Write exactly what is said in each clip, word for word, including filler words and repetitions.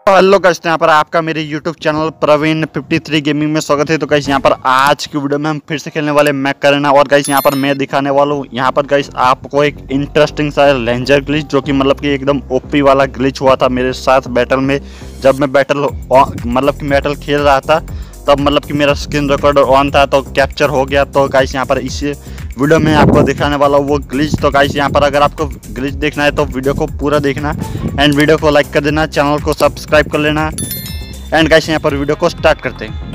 Hello guys, यहाँ पर आपका मेरे YouTube channel Praveen fifty three gaming में स्वागत है। तो गाइस यहाँ पर आज की वीडियो में हम फिर से खेलने वाले मैक करेना और गाइस यहाँ पर मैं दिखाने वाला हूँ यहाँ पर गाइस आपको एक इंटरेस्टिंग सा रेंजर ग्लिच, जो कि मतलब कि एकदम ओपी वाला ग्लिच हुआ था मेरे साथ बैटल में। जब मैं बैटल मतलब कि बैटल खेल रहा था तब मतलब कि मेरा स्क्रीन रिकॉर्डर ऑन था तो कैप्चर हो गया। तो गाइस यहाँ पर इसी वीडियो में आपको दिखाने वाला हूँ वो ग्लिच। तो गाइस यहाँ पर अगर आपको ग्लिच देखना है तो वीडियो को पूरा देखना एंड वीडियो को लाइक कर देना, चैनल को सब्सक्राइब कर लेना एंड गाइस यहाँ पर वीडियो को स्टार्ट करते हैं।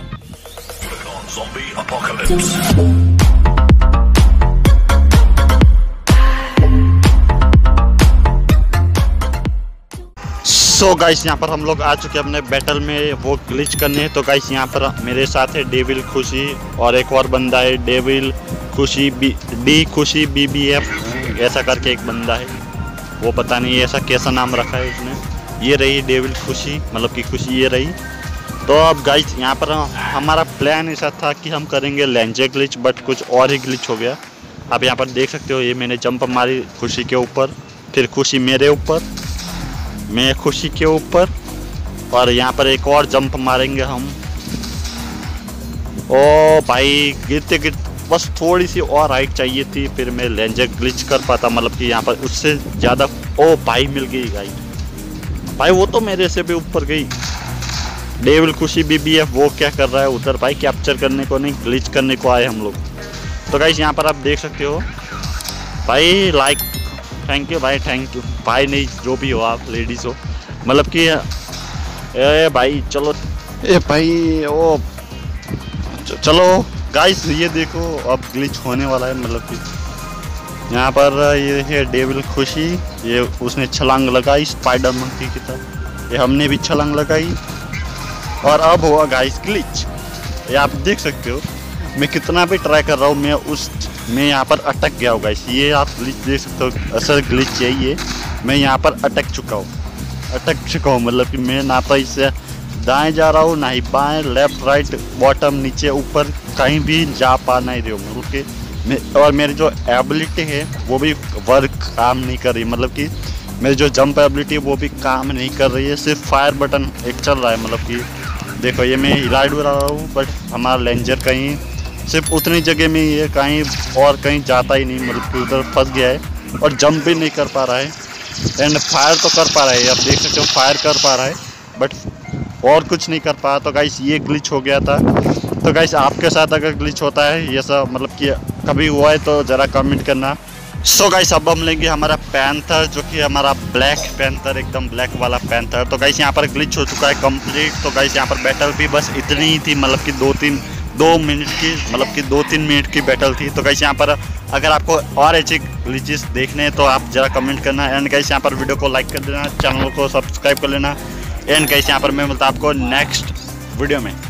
सो गाइस यहाँ पर हम लोग आ चुके हैं अपने बैटल में वो ग्लिच करने। तो गाइस यहाँ पर मेरे साथ है डेविल खुशी और एक और बंदा है devil Khushi B D Khushi B B F ऐसा करके एक बंदा है, वो पता नहीं ऐसा कैसा नाम रखा है उसने। ये रही डेविल खुशी, मतलब कि खुशी ये रही। तो अब गाइस यहाँ पर हमारा प्लान ऐसा था कि हम करेंगे लेंजे ग्लिच, बट कुछ और ही ग्लिच हो गया। आप यहाँ पर देख सकते हो, ये मैंने जंप मारी खुशी के ऊपर, फिर खुशी मेरे ऊपर, मैं खुशी के ऊपर और यहाँ पर एक और जंप मारेंगे हम। ओ भाई गिरते गिरते बस थोड़ी सी और हाइट चाहिए थी, फिर मैं लेंजर ग्लिच कर पाता, मतलब कि यहाँ पर उससे ज़्यादा। ओ भाई मिल गई गाइड भाई, वो तो मेरे से भी ऊपर गई। डेविल खुशी बीबीएफ वो क्या कर रहा है उधर भाई, कैप्चर करने को नहीं ग्लिच करने को आए हम लोग। तो गाइस यहाँ पर आप देख सकते हो भाई, लाइक थैंक यू भाई, थैंक यू भाई, नहीं जो भी हो आप लेडीज़ हो, मतलब कि ए भाई चलो ए भाई ओ चलो गाइस ये देखो अब ग्लिच होने वाला है। मतलब कि यहाँ पर ये है डेविल खुशी, ये उसने छलांग लगाई स्पाइडर मंकी की तरह, ये हमने भी छलांग लगाई और अब हुआ गाइस ग्लिच। ये आप देख सकते हो मैं कितना भी ट्राई कर रहा हूँ, मैं उस मैं यहाँ पर अटक गया हूँ गाइस। ये आप ग्लिच देख सकते हो, असल ग्लिच यही है, मैं यहाँ पर अटक चुका हूँ अटक चुका हूँ मतलब कि मैं ना तो इससे दाएं जा रहा हूँ ना ही बाएं, लेफ्ट राइट बॉटम नीचे ऊपर कहीं भी जा पा नहीं रही हूँ ओके। मैं और मेरी जो एबिलिटी है वो भी वर्क काम नहीं कर रही, मतलब कि मेरी जो जंप एबिलिटी है वो भी काम नहीं कर रही है, सिर्फ फायर बटन एक चल रहा है। मतलब कि देखो ये मैं हिला डुल रहा हूँ बट हमारा लेंजर कहीं सिर्फ उतनी जगह में ही है, कहीं और कहीं जाता ही नहीं, मतलब कि उधर फंस गया है और जंप भी नहीं कर पा रहा है एंड फायर तो कर पा रहा है, आप देख सकते हो फायर कर पा रहा है बट और कुछ नहीं कर पाया। तो गाइस ये ग्लिच हो गया था। तो गाइस आपके साथ अगर ग्लिच होता है ये सब, मतलब कि कभी हुआ है तो ज़रा कमेंट करना। सो so गाइस अब हम लेंगे हमारा पैंथर, जो कि हमारा ब्लैक पैंथर, एकदम ब्लैक वाला पैंथर। तो गाइस यहाँ पर ग्लिच हो चुका है कंप्लीट। तो गाइस यहाँ पर बैटल भी बस इतनी ही थी, मतलब कि दो तीन दो मिनट की मतलब कि दो तीन मिनट की बैटल थी। तो गाइस यहाँ पर अगर आपको और ऐसे ग्लिचेस देखने हैं तो आप ज़रा कमेंट करना एंड गाइस यहाँ पर वीडियो को लाइक कर देना, चैनल को सब्सक्राइब कर लेना एंड गाइस यहाँ पर मैं मिलता हूँ आपको नेक्स्ट वीडियो में।